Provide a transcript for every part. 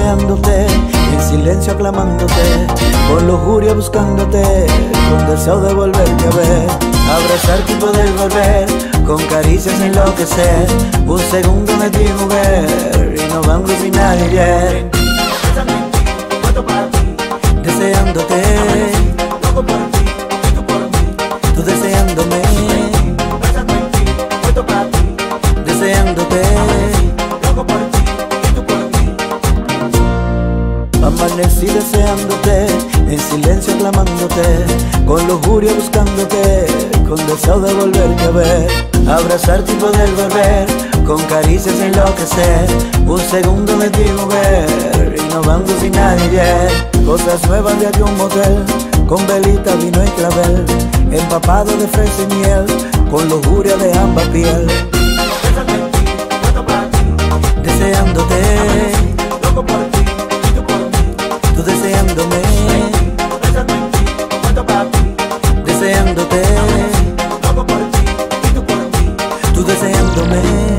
deseándote, en silencio aclamándote, con lujuria buscándote, con deseo de volverte a ver, abrazarte y poder volver, con caricias enloquecer, un segundo de ti mujer, innovando sin nadie ayer. Deseándote, tú deseándome, deseándote, amanecí deseándote, en silencio aclamándote, con lujuria buscándote, con deseo de volverte a ver, abrazarte y poder volver, con caricias enloquecer, un segundo de ti mujer, innovando sin nadie ayer. Cosas nuevas de aquí un motel, con velita, vino y clavel, empapado de fresa y miel, con lujuria de ambas piel. Deseándote, tú deseándome, deseándote, tú deseándome.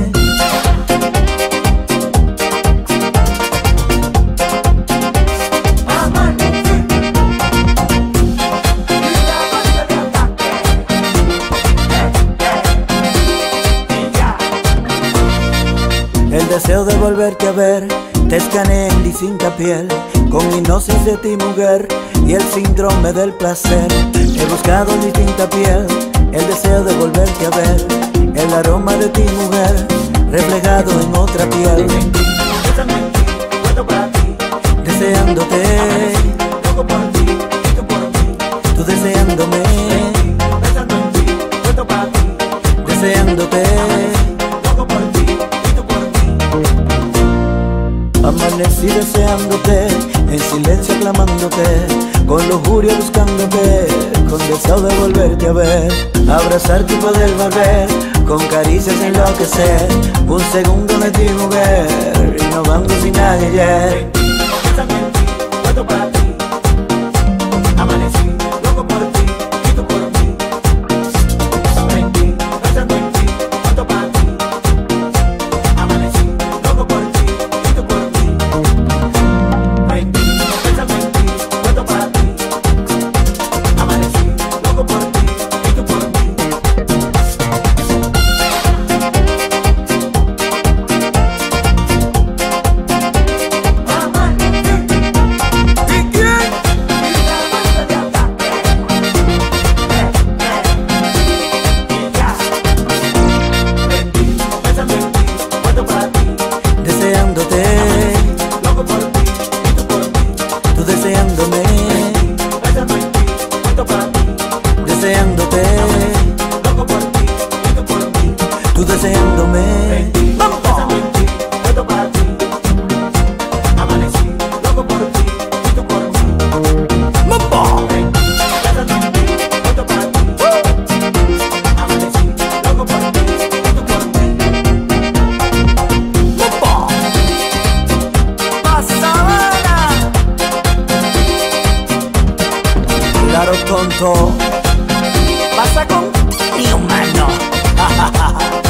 El deseo de volverte a ver, te escaneé en distinta piel, con hipnosis de ti mujer y el síndrome del placer. He buscado en distinta piel, el deseo de volverte a ver, el aroma de ti mujer, reflejado en otra piel. Deseándote, tú deseándome, deseándote, amanecí deseándote, en silencio aclamándote, con lujuria buscándote, con deseo de volverte a ver, abrazarte y poder volver, con caricias enloquecer, un segundo de ti mujer, innovando sin nadie ayer. Amanecí loco por ti y tú por mí. Pensando en ti, cuento para ti. Amanecí loco por ti y tú por mí. Pensando en ti, cuento para ti. Amanecí loco por ti y tú por mí. Deseándote, Loco por ti y tú por mí. tú deseándome, Pensando en ti, cuento para ti. deseándote, Loco por ti y tú por mí. tú deseándome. Pensando en ti, cuento para ti. Amanecí loco por ti y tú por mí. Pensando en ti, cuento para ti. Amanecí loco por ti y tú por mí. Claro, tonto. Pasa con mi humano.